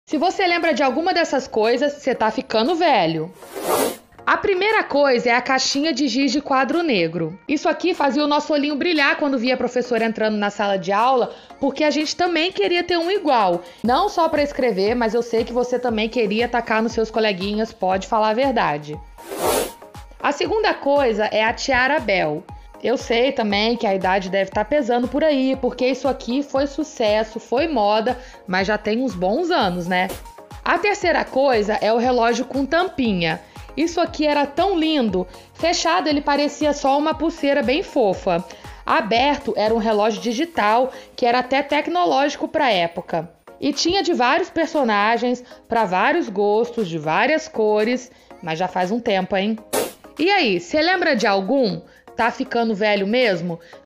Se você lembra de alguma dessas coisas, você tá ficando velho. A primeira coisa é a caixinha de giz de quadro negro. Isso aqui fazia o nosso olhinho brilhar quando via a professora entrando na sala de aula, porque a gente também queria ter um igual. Não só para escrever, mas eu sei que você também queria tacar nos seus coleguinhas, pode falar a verdade. A segunda coisa é a tiara Bell. Eu sei também que a idade deve estar pesando por aí, porque isso aqui foi sucesso, foi moda, mas já tem uns bons anos, né? A terceira coisa é o relógio com tampinha. Isso aqui era tão lindo. Fechado ele parecia só uma pulseira bem fofa. Aberto era um relógio digital que era até tecnológico para a época. E tinha de vários personagens, para vários gostos, de várias cores, mas já faz um tempo, hein? E aí, você lembra de algum? Tá ficando velho mesmo?